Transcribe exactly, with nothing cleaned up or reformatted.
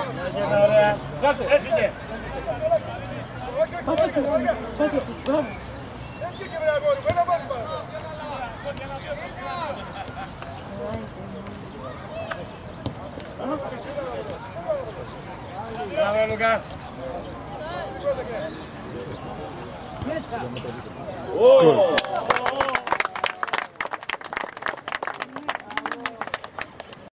Ωραία. Έφυγε. Πάτε του, πάτε του, μπράβο. Μπράβο Λουκά. Μέσα.